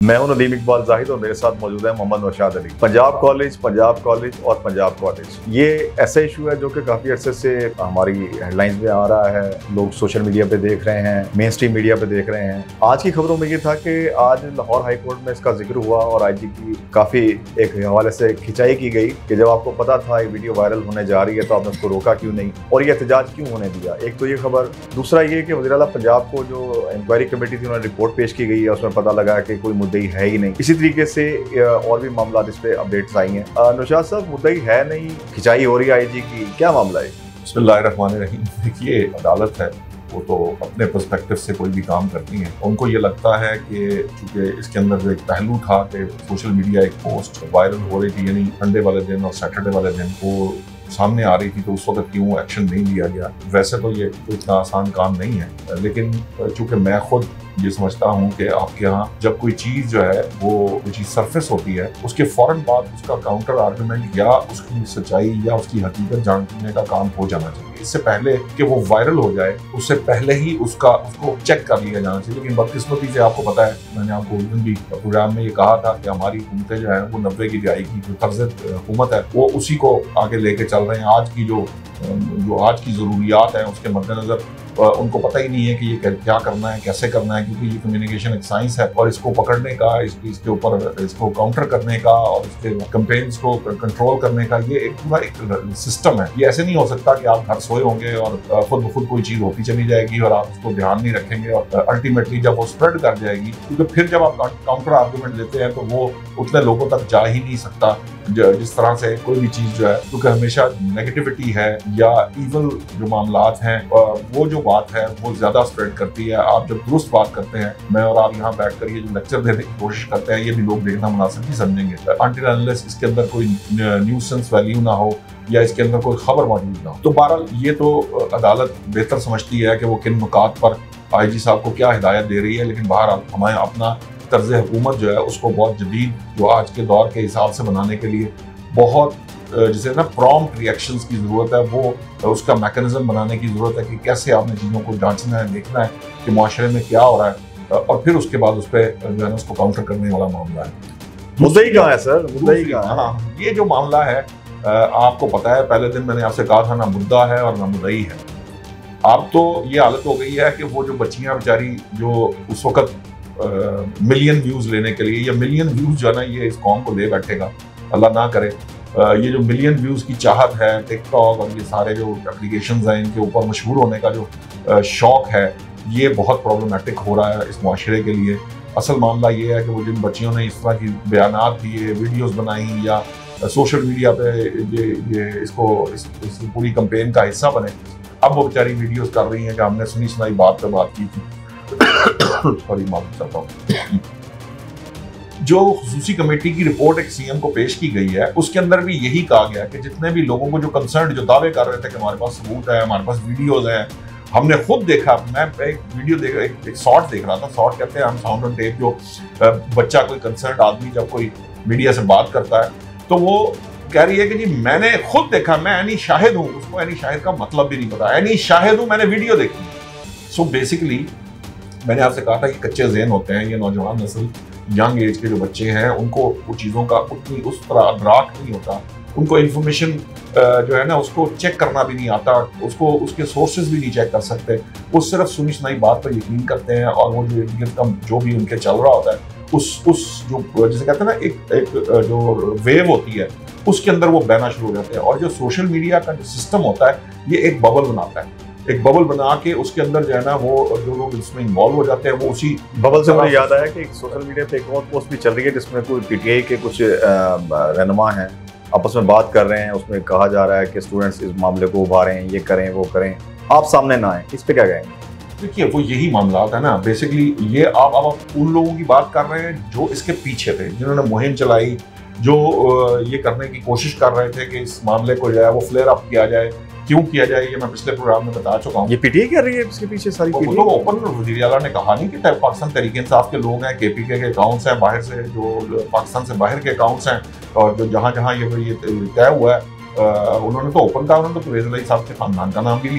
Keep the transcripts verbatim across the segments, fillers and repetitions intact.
मैं हूं नदीम इकबाल जाहिद और मेरे साथ मौजूद है मोहम्मद नौशाद अली। पंजाब कॉलेज, पंजाब कॉलेज और पंजाब कॉलेज, ये ऐसा इशू है जो कि काफ़ी अरसे से हमारी हेडलाइंस में आ रहा है, लोग सोशल मीडिया पे देख रहे हैं, मेन स्ट्रीम मीडिया पे देख रहे हैं। आज की खबरों में ये था कि आज लाहौर हाई कोर्ट में इसका जिक्र हुआ और आई जी की काफ़ी एक हवाले से खिंचाई की गई कि जब आपको पता था ये वीडियो वायरल होने जा रही है तो आपने उसको रोका क्यों नहीं और ये एहतजाज क्यों होने दिया। एक तो ये खबर, दूसरा ये कि वज़ीर आला पंजाब को जो इंक्वायरी कमेटी थी उन्होंने रिपोर्ट पेश की गई है, उसमें पता लगा कि कोई मुद्दई है ही नहीं। इसी तरीके से और भी मामला इस पे अपडेट्स आई हैं। नौशाद साहब, मुद्दई है नहीं, खिंचाई हो रही है आई जी की, क्या मामला है? बिस्मिल्लाहिर्रहमानिर्रहीम। देखिए, अदालत है वो तो अपने पर्सपेक्टिव से कोई भी काम करती है। उनको ये लगता है कि चूंकि इसके अंदर जो एक पहलू था कि सोशल मीडिया एक पोस्ट वायरल हो रही थी, यानी संडे वाले दिन और सैटरडे वाले दिन वो सामने आ रही थी, तो उस वक्त क्यों एक्शन नहीं लिया गया। वैसे तो ये इतना आसान काम नहीं है, लेकिन चूंकि मैं खुद ये समझता हूँ कि आपके यहाँ जब कोई चीज़ जो है वो कोई चीज़ सरफेस होती है, उसके फौरन बाद उसका काउंटर आर्गूमेंट या उसकी सच्चाई या उसकी हकीकत जानने का काम हो जाना चाहिए। इससे पहले कि वो वायरल हो जाए, उससे पहले ही उसका उसको चेक कर लिया जाना चाहिए। लेकिन बदकिस्मती से आपको पता है, मैंने आपको उस दिन भी प्रोग्राम में ये कहा था कि हमारी हुकूमतें जो है वो नब्बे की दिहाई की जो तर्ज हुकूमत है वो उसी को आगे लेके चल रहे हैं। आज की जो जो आज की ज़रूरियात हैं उसके मद्देनज़र उनको पता ही नहीं है कि ये क्या करना है, कैसे करना है, क्योंकि ये कम्युनिकेशन एक साइंस है और इसको पकड़ने का, इसके इसके ऊपर इसको काउंटर करने का और इसके कैंपेन्स को कंट्रोल करने का ये एक पूरा एक सिस्टम है। ये ऐसे नहीं हो सकता कि आप घर सोए होंगे और खुद ब खुद कोई चीज़ होती चली जाएगी और आप उसको ध्यान नहीं रखेंगे और अल्टीमेटली जब वो स्प्रेड कर जाएगी, क्योंकि फिर जब आप काउंटर आर्गूमेंट लेते हैं तो वो उतने लोगों तक जा ही नहीं सकता जिस तरह से कोई भी चीज़ जो है, क्योंकि हमेशा नेगेटिविटी है या इवल जो मामलात हैं वो जो बात है वो ज़्यादा स्प्रेड करती है। आप जब दुरुस्त बात करते हैं, मैं और आप यहाँ बैठ कर ये जो लेक्चर देने की कोशिश करते हैं, ये भी लोग देखना मुनासिब नहीं समझेंगे अनटिल अनलेस इसके अंदर कोई न्यूसेंस वैल्यू ना हो या इसके अंदर कोई खबर मौजूद ना हो। तो बहरहाल ये तो अदालत बेहतर समझती है कि वो किन नुकात पर आई जी साहब को क्या हिदायत दे रही है, लेकिन बहरहाल हमें अपना तर्ज हुकूमत जो है उसको बहुत जदीद जो आज के दौर के हिसाब से बनाने के लिए बहुत जिसे ना प्रॉम्प्ट रिएक्शंस की ज़रूरत है, वो उसका मैकेनिज्म बनाने की ज़रूरत है कि कैसे आपने चीज़ों को जांचना है, देखना है कि माशरे में क्या हो रहा है और फिर उसके बाद उस पर जो है ना उसको काउंटर करने वाला मामला है। मुद्दई कहाँ है सर? मुद्दई कहाँ है? हाँ, ये जो मामला है आपको पता है, पहले दिन मैंने आपसे कहा था ना मुद्दा है और ना मुद्दई है। अब तो ये हालत हो गई है कि वो जो बच्चियाँ बेचारी जो उस वक्त मिलियन व्यूज़ लेने के लिए या मिलियन व्यूज़ जो है ना ये इस कौम को ले बैठेगा, अल्लाह ना करे। ये जो मिलियन व्यूज़ की चाहत है, टिकटॉक और ये सारे जो एप्लीकेशंस हैं इनके ऊपर मशहूर होने का जो शौक़ है, ये बहुत प्रॉब्लमेटिक हो रहा है इस माशरे के लिए। असल मामला ये है कि वो जिन बच्चियों ने इस तरह की बयानात दिए, वीडियोस बनाई या सोशल मीडिया पे ये ये इसको इस, इस पूरी कैंपेन का हिस्सा बने, अब वो बेचारी वीडियोस कर रही हैं कि हमने सुनी सुनाई बात पे बात की थी। सॉरी, मालूम चाहता हूँ। जो खुसूसी कमेटी की रिपोर्ट एक सीएम को पेश की गई है उसके अंदर भी यही कहा गया कि जितने भी लोगों को जो कंसर्न जो दावे कर रहे थे कि हमारे पास सबूत है, हमारे पास वीडियोज हैं, हमने खुद देखा। मैं एक वीडियो देख एक, एक शॉर्ट देख रहा था, शॉर्ट कहते हैं हम साउंड ऑन टेप, जो बच्चा कोई कंसर्न आदमी जब कोई मीडिया से बात करता है तो वो कह रही है कि जी मैंने खुद देखा, मैं एनी शाहिद हूँ। उसको एनी शाहिद का मतलब भी नहीं पता, एनी शाहिद हूँ, मैंने वीडियो देखी। सो बेसिकली मैंने आपसे कहा था कि कच्चे ज़हन होते हैं ये नौजवान नस्ल, यंग एज के जो बच्चे हैं, उनको वो चीज़ों का उतनी उस तरह अदराक नहीं होता, उनको इन्फॉर्मेशन जो है ना उसको चेक करना भी नहीं आता, उसको उसके सोर्सेज भी नहीं चेक कर सकते। वो सिर्फ सुनी सुनाई बात पर यकीन करते हैं और वो जो इनकम जो भी उनके चल रहा होता है उस उस जो जैसे कहते हैं ना एक एक जो वेव होती है उसके अंदर वो बहना शुरू हो जाते हैं। और जो सोशल मीडिया का जो सिस्टम होता है ये एक बबल बनाता है, एक बबल बना के उसके अंदर जो है ना वो जो लोग इसमें इन्वॉल्व हो जाते हैं वो उसी बबल से मुझे याद आया कि सोशल मीडिया पे एक और पोस्ट भी चल रही है जिसमें कोई पीटीआई के कुछ रहनुमा हैं आपस में बात कर रहे हैं, उसमें कहा जा रहा है कि स्टूडेंट्स इस मामले को उभारें, ये करें वो करें, आप सामने ना आए। इस पे क्या कहेंगे? देखिए, वो यही मामला है ना बेसिकली। ये आप आप उन लोगों की बात कर रहे हैं जो इसके पीछे थे, जिन्होंने मुहिम चलाई, जो ये करने की कोशिश कर रहे थे कि इस मामले को जो है वो फ्लेयर अप किया जाए। क्यों किया जाए ये मैं पिछले प्रोग्राम में बता चुका हूँ। ये पीटीआई कर रही है इसके पीछे सारी पीटीआई। तो ओपन वज़ीर आला ने कहा नहीं कि पाकिस्तान तहरीक इंसाफ के लोग हैं, केपीके के अकाउंट्स हैं, बाहर से जो पाकिस्तान से बाहर के अकाउंट्स हैं, और जो जहाँ जहाँ ये तय हुआ है उन्होंने तो ओपन कहा, उन्होंने तो परवेज़ इलाही साहब के खानदान का नाम भी लिया है।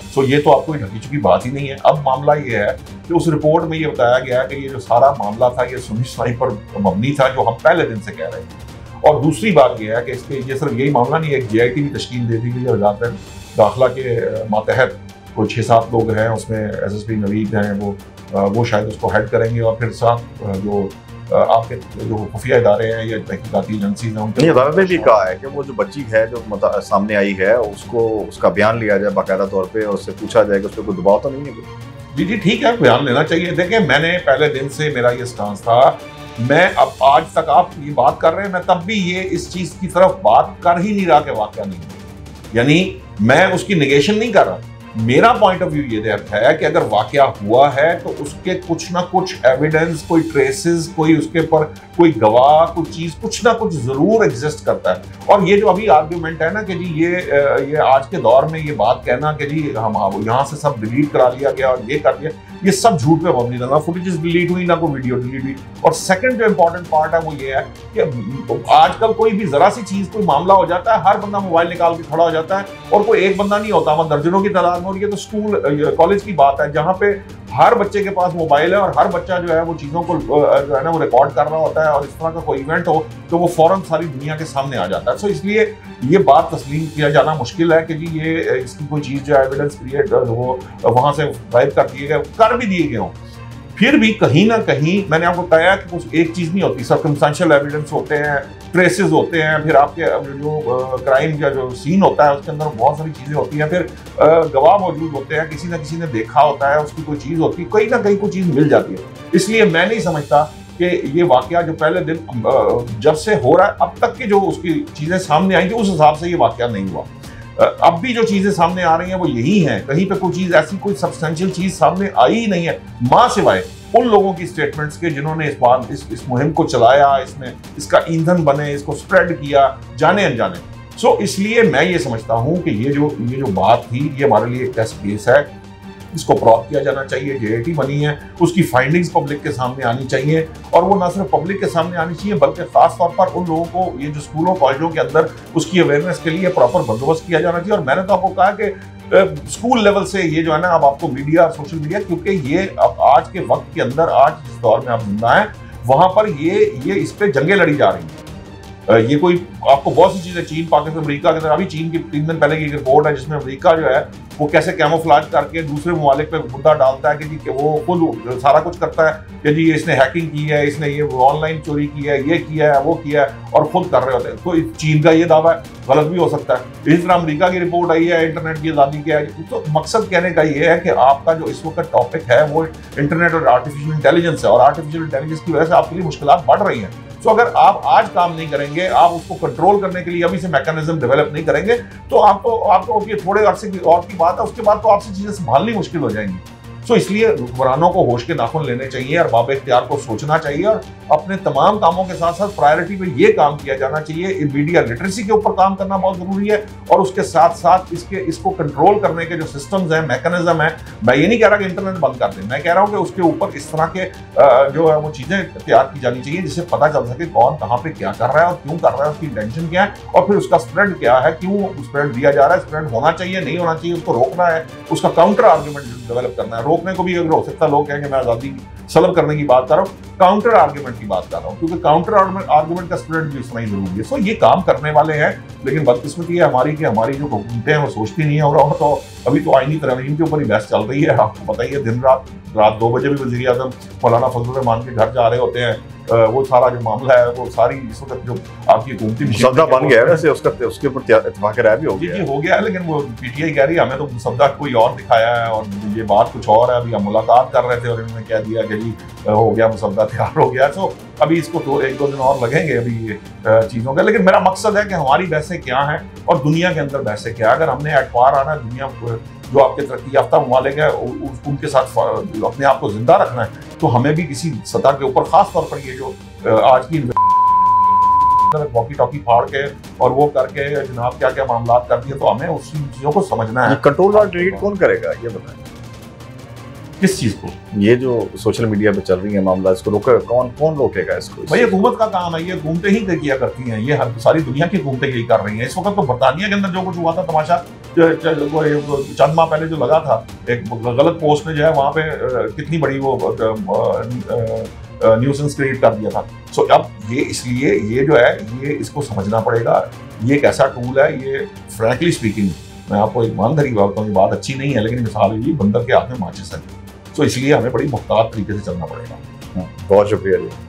सो ये तो आपको ढकी चुकी बात ही नहीं है। अब मामला ये है कि उस रिपोर्ट में ये बताया गया है कि ये जो सारा मामला था ये सुनी सुनाई पर मबनी था, जो हम पहले दिन से कह रहे थे। और दूसरी बात ये है कि इसके ये सिर्फ यही मामला नहीं है, एक जे आई टी भी तश्कील दे दी गई है वजारत दाखिला के मातहत कोई छः सात लोग हैं, उसमें एस एस पी नवीद हैं, वो वो शायद उसको हेड करेंगे, और फिर साथ जो आपके जो खुफिया इदारे हैं या तहकीकाती एजेंसीज हैं उनके अदालत ने भी कहा है कि वो जो बच्ची है जो सामने आई है उसको उसका बयान लिया जाए बाकायदा तौर पे और उससे पूछा जाए कि उस पर कोई दबाव तो नहीं है। जी जी ठीक है, बयान लेना चाहिए। देखिए मैंने पहले दिन से मेरा ये स्टांस था, मैं अब आज तक आप ये बात कर रहे हैं, मैं तब भी ये इस चीज की तरफ बात कर ही नहीं रहा कि वाकया नहीं हुआ, यानी मैं उसकी निगेशन नहीं कर रहा। मेरा पॉइंट ऑफ व्यू ये है कि अगर वाकया हुआ है तो उसके कुछ ना कुछ एविडेंस, कोई ट्रेसेस, कोई उसके पर कोई गवाह, कोई चीज कुछ ना कुछ जरूर एग्जिस्ट करता है। और ये जो अभी आर्ग्यूमेंट है ना कि जी ये ये आज के दौर में ये बात कहना कि जी हम यहाँ से सब डिलीट करा लिया गया और ये कर दिया, ये सब झूठ पे मबनी ना फुटेजेस डिलीट हुई ना कोई वीडियो डिलीट हुई। और सेकंड जो इंपॉर्टेंट पार्ट है वो ये है कि आजकल कोई भी जरा सी चीज, कोई मामला हो जाता है, हर बंदा मोबाइल निकाल के खड़ा हो जाता है, और कोई एक बंदा नहीं होता, वह दर्जनों की तादाद में। और ये तो स्कूल कॉलेज की बात है जहाँ पे हर बच्चे के पास मोबाइल है और हर बच्चा जो है वो चीजों को जो है ना वो रिकॉर्ड कर रहा होता है, और इस तरह का कोई इवेंट हो तो वो फौरन सारी दुनिया के सामने आ जाता है। सो इसलिए ये बात तस्लीम किया जाना मुश्किल है कि जी ये इसकी कोई चीज जो एविडेंस क्रिएट हो वहां से गायब कर दिए गए, कर भी दिए गए हों, फिर भी कहीं ना कहीं मैंने आपको बताया कि कुछ एक चीज नहीं होती, सर्कमस्टेंशियल एविडेंस होते हैं, ट्रेसेस होते हैं, फिर आपके जो क्राइम का जो सीन होता है उसके अंदर बहुत सारी चीजें होती हैं, फिर गवाह मौजूद होते हैं, किसी ना किसी ने देखा होता है, उसकी कोई चीज होती है, कहीं ना कहीं कोई चीज मिल जाती है। इसलिए मैं नहीं समझता कि ये वाकया जो पहले दिन जब से हो रहा है अब तक की जो उसकी चीजें सामने आई थी उस हिसाब से ये वाकया नहीं हुआ। अब भी जो चीजें सामने आ रही हैं वो यही हैं, कहीं पे कोई चीज ऐसी कोई सब्सटेंशियल चीज सामने आई ही नहीं है, मां सिवाय उन लोगों की स्टेटमेंट्स के जिन्होंने इस बात इस, इस मुहिम को चलाया, इसमें इसका ईंधन बने, इसको स्प्रेड किया जाने अनजाने। सो इसलिए मैं ये समझता हूं कि ये जो ये जो बात थी ये हमारे लिए एक टेस्ट केस है, इसको प्रॉप किया जाना चाहिए। जे आई टी बनी है, उसकी फाइंडिंग्स पब्लिक के सामने आनी चाहिए, और वो ना सिर्फ पब्लिक के सामने आनी चाहिए बल्कि खास तौर पर उन लोगों को ये जो स्कूलों कॉलेजों के अंदर उसकी अवेयरनेस के लिए प्रॉपर बंदोबस्त किया जाना चाहिए। और मैंने तो आपको कहा कि स्कूल लेवल से ये जो है ना अब आपको मीडिया, सोशल मीडिया, क्योंकि ये अब आज के वक्त के अंदर, आज जिस दौर में आप जिंदा हैं वहां पर ये ये इस पे जंगें लड़ी जा रही हैं। ये कोई आपको बहुत सी चीजें, चीन, पाकिस्तान, अमेरिका के अंदर अभी चीन की तीन दिन पहले की एक रिपोर्ट है जिसमें अमेरिका जो है वो कैसे कैमोफ्लेज करके दूसरे ममालिक पे मुद्दा डालता है कि जी कि वो खुद सारा कुछ करता है कि जी इसने हैकिंग की है, इसने ये ऑनलाइन चोरी की है, ये किया है, वो किया है, और खुद कर रहे होते हैं। तो चीन का ये दावा है, गलत भी हो सकता है। इस तरह अमेरिका की रिपोर्ट आई है इंटरनेट की आज़ादी की है। तो मकसद कहने का ये है कि आपका जो इस वक्त टॉपिक है वो इंटरनेट और आर्टिफिशियल इंटेलिजेंस है, और आर्टिफिशियल इंटेलिजेंस की वजह से आपके लिए मुश्किलात बढ़ रही हैं। तो अगर आप आज काम नहीं करेंगे, आप उसको कंट्रोल करने के लिए अभी से मैकेनिज्म डेवलप नहीं करेंगे, तो आपको आपको ये थोड़े अरसे की और की बात है, उसके बाद तो आपसे चीजें संभालनी मुश्किल हो जाएंगी। तो इसलिए हुक्मरानों को होश के नाखून लेने चाहिए और बाब इख्तियार को सोचना चाहिए, और अपने तमाम कामों के साथ साथ प्रायोरिटी पे ये काम किया जाना चाहिए। मीडिया लिटरेसी के ऊपर काम करना बहुत जरूरी है, और उसके साथ साथ इसके इसको कंट्रोल करने के जो सिस्टम्स हैं, मैकेनिज्म है, मैं ये नहीं कह रहा कि इंटरनेट बंद कर दें, मैं कह रहा हूँ कि उसके ऊपर इस तरह के जो है वो चीजें तैयार की जानी चाहिए जिससे पता चल सके कौन कहाँ पे क्या कर रहा है और क्यों कर रहा है, उसकी इंटेंशन क्या है, और फिर उसका स्प्रेड क्या है, क्यों स्प्रेड दिया जा रहा है, स्प्रेड होना चाहिए, नहीं होना चाहिए, उसको रोकना है, उसका काउंटर आर्ग्यूमेंट डेवलप करना है। रोकने को भी अगर हो सकता है, लोग कहेंगे मैं आजादी सलब करने की बात कर रहा हूँ, काउंटर आर्ग्यूमेंट की बात कर रहा हूँ, क्योंकि काउंटर आर्ग्यूमेंट का स्प्रेड भी उतना ही जरूरी है। सो ये काम करने वाले हैं, लेकिन बदकिस्मती है हमारी कि हमारी जो हुकूमतें हैं वो सोचती नहीं है। और तो अभी तो आईनी तरमीम के ऊपर ही बहस चल रही है, आपको पता ही है, दिन रात रात दो बजे भी वज़ीर आज़म मौलाना फजलुर रहमान के घर जा रहे होते हैं। वो सारा जो मामला है वो सारी इस वक्त जो आपकी हुकूमती मुसद्दा बन गया है, वैसे उसका उसके ऊपर इत्तेफाक राय भी हो गया जी हो गया है, लेकिन वो पीटीआई कह रही है हमें तो मुसद्दा कोई और दिखाया है और ये बात कुछ और है। अभी हम मुलाकात कर रहे थे और इन्होंने कह दिया कि जी हो गया, मुसद्दा तैयार हो गया। तो अभी इसको तो एक दो दिन और लगेंगे अभी ये चीज़ों के, लेकिन मेरा मकसद है कि हमारी बहसें क्या हैं और दुनिया के अंदर बहसें क्या। अगर हमने एतवार आना है, दुनिया जो आपके तरक्की याफ्ता ममालिक है उनके साथ अपने आप को जिंदा रखना है, तो हमें भी किसी सतह के ऊपर, खास तौर पर ये जो आज की वॉकी टॉकी फाड़ के और वो करके जनाब क्या क्या मामला कर दिए, तो हमें उसी चीजों को समझना है। कंट्रोल और डिलीट कौन करेगा ये बताएं। किस चीज को? ये जो सोशल मीडिया पे चल रही है मामला, इसको रोके कौन कौन रोकेगा इसको? भाई हुकूमत का काम है, ये हुकूमतें ही किया करती हैं, ये हर सारी दुनिया की हुकूमतें यही कर रही हैं। इस वक्त तो बरतानिया के अंदर जो कुछ हुआ था तमाशा, चंद माह पहले जो लगा था, एक गलत पोस्ट ने जो है वहां पे कितनी बड़ी वो न्यूसेंस क्रिएट कर दिया था। सो अब ये इसलिए ये जो है ये इसको समझना पड़ेगा, ये एक ऐसा टूल है, ये फ्रैंकली स्पीकिंग मैं आपको एक ईमानदारी बात कहूँ, ये बात अच्छी नहीं है, लेकिन मिसाल है बंदर के हाथ में माचिस है। तो इसलिए हमें बड़ी मुख्तार तरीके से चलना पड़ेगा। बहुत शुक्रिया जी।